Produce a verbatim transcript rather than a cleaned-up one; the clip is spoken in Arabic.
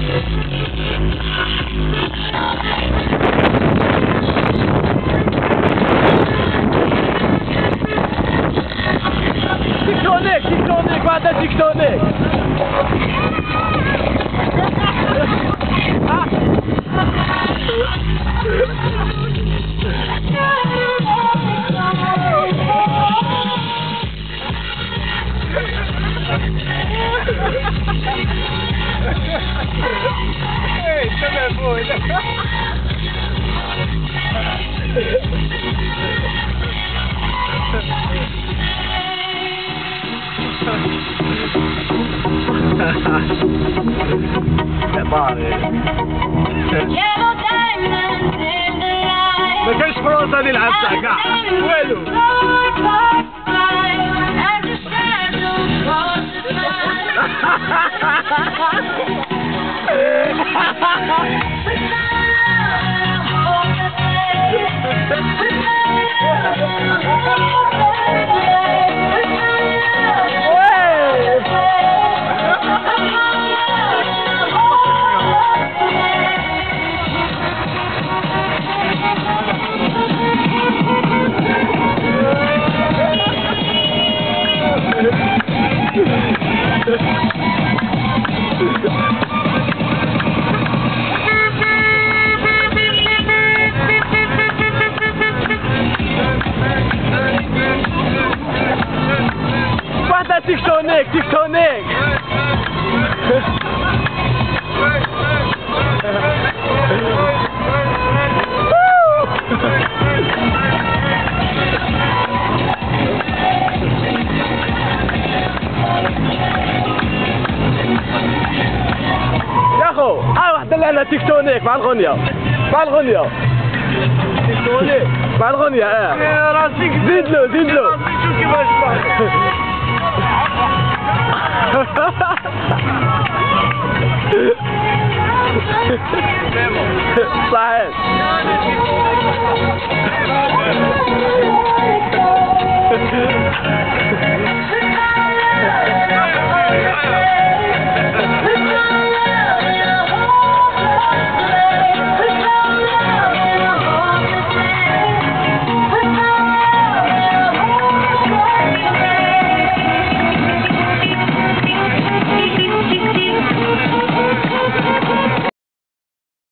تكتونيك تكتونيك بعد تكتونيك Hey, come boy. ما كانش فرصة نلعب كاع والو. واحدة تكتونيك تكتونيك يا اخو ها واحدة لنا تكتونيك مع الغنية مع الغنية تكتونيك مع الغنية اه راسك زيد له زيد له راسك شو كيفاش